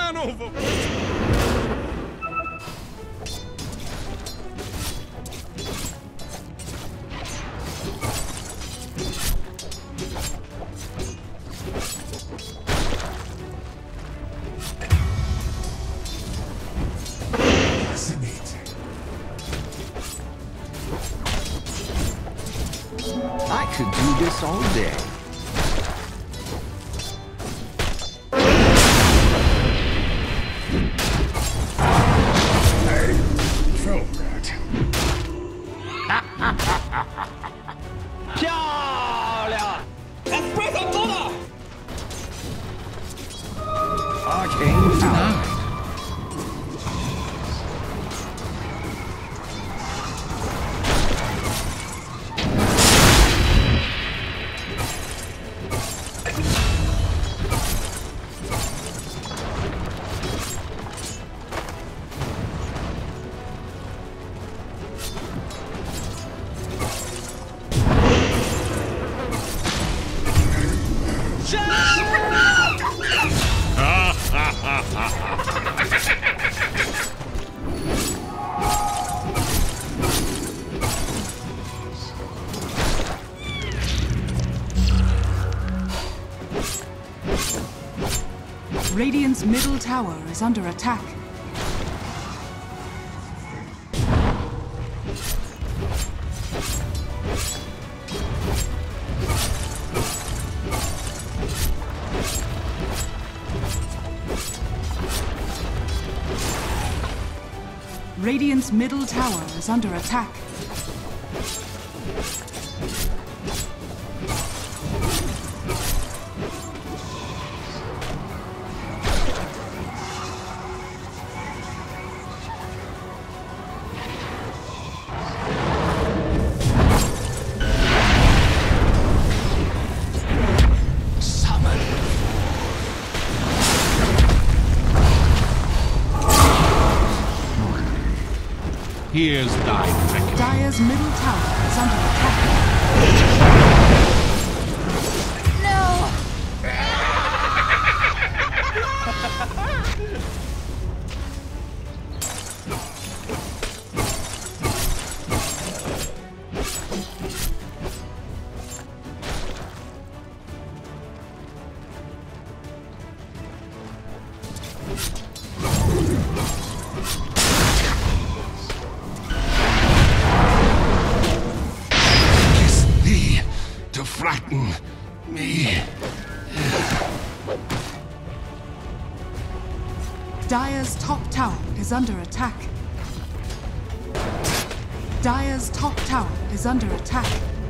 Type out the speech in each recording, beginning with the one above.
ran over. I could do this all day. Arcane power. Radiant's middle tower is under attack. Radiant's middle tower is under attack. Here's thy reckoning. Dire's middle tower is under attack. To frighten me. Dire's top tower is under attack. Dire's top tower is under attack.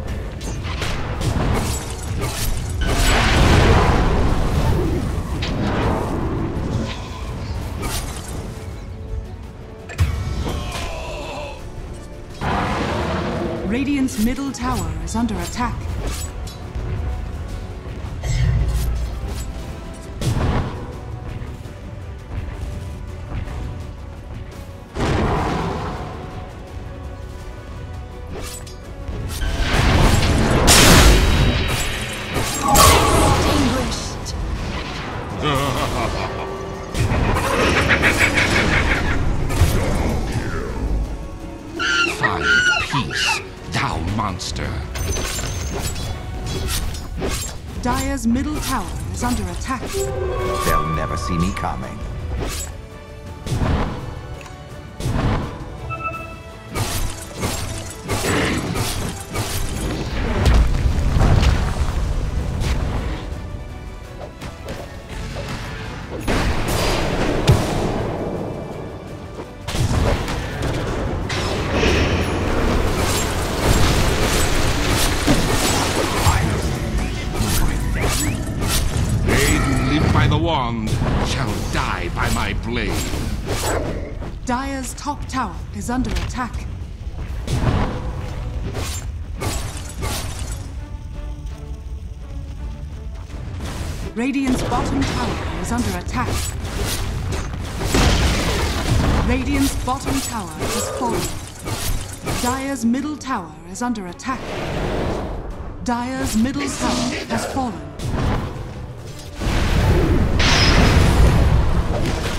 Radiant's middle tower is under attack. Find peace, thou monster. Dire's middle tower is under attack. They'll never see me coming. By the wand shall die by my blade. Dire's top tower is under attack. Radiant's bottom tower is under attack. Radiant's bottom tower is falling. Dire's middle tower is under attack. Dire's middle tower has fallen.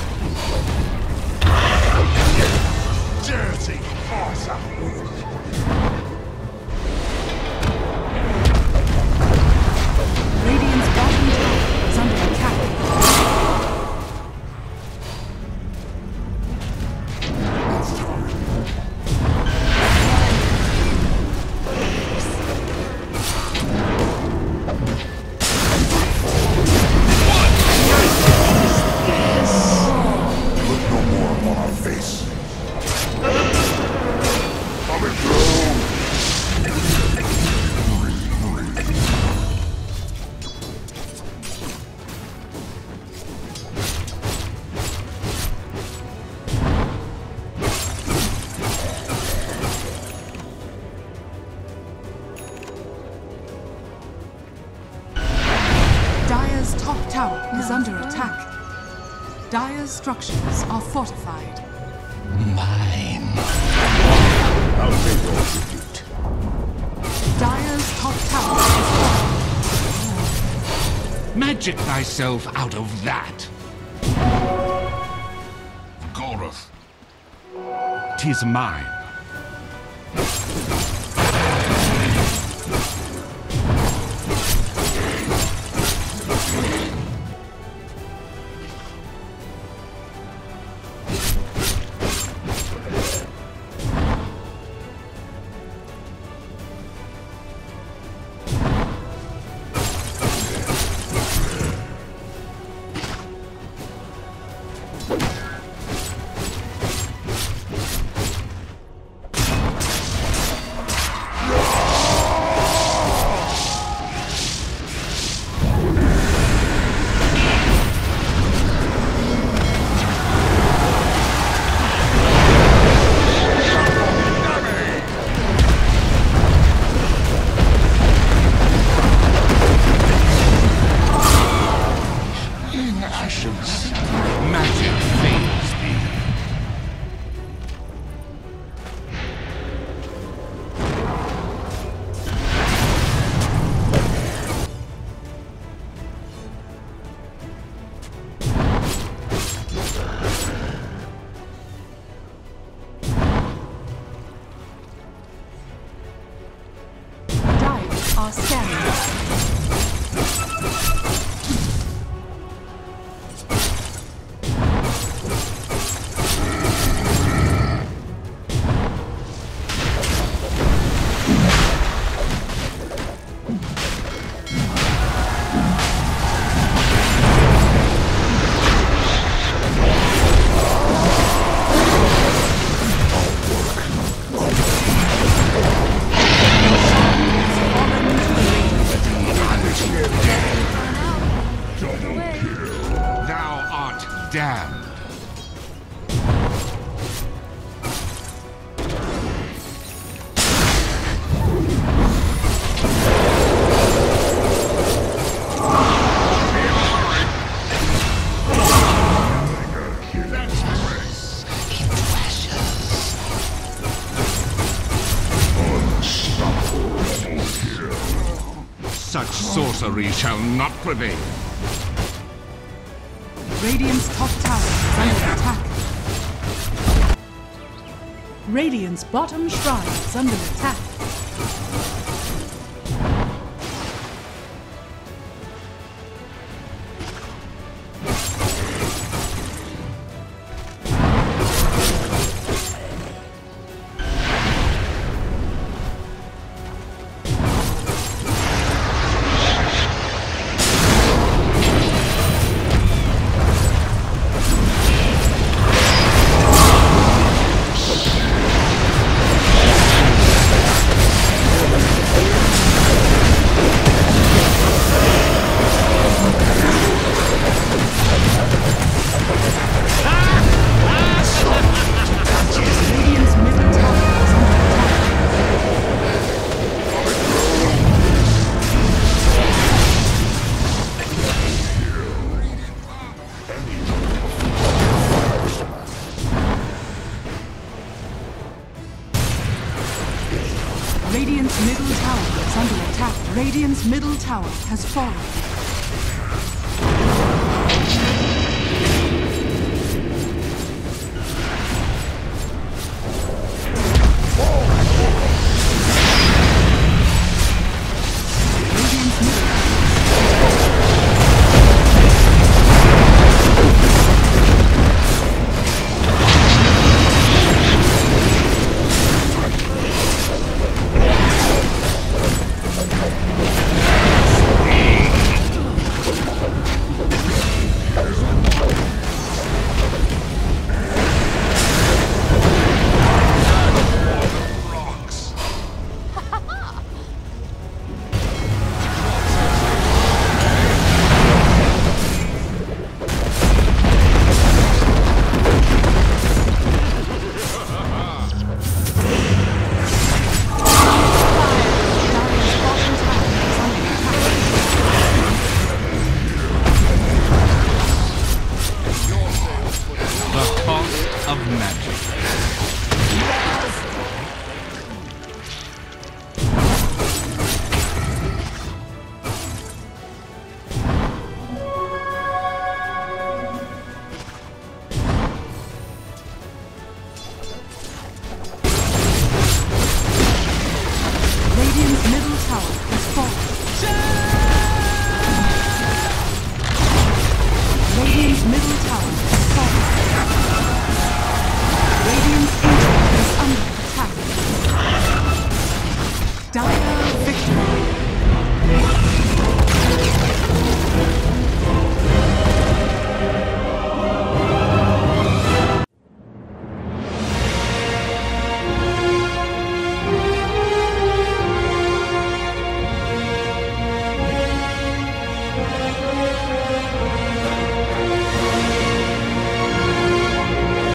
Dire's structures are fortified. Mine. I'll pay your tribute. Dire's top tower is falling. Magic thyself out of that. Goroth. 'Tis mine. Magic fails me. Dire are scanning. Thou art damned. Such sorcery shall not prevail. Radiant's top tower is under attack. Radiant's bottom shrine is under attack. Radiant's middle tower is under attack. Radiant's middle tower has fallen.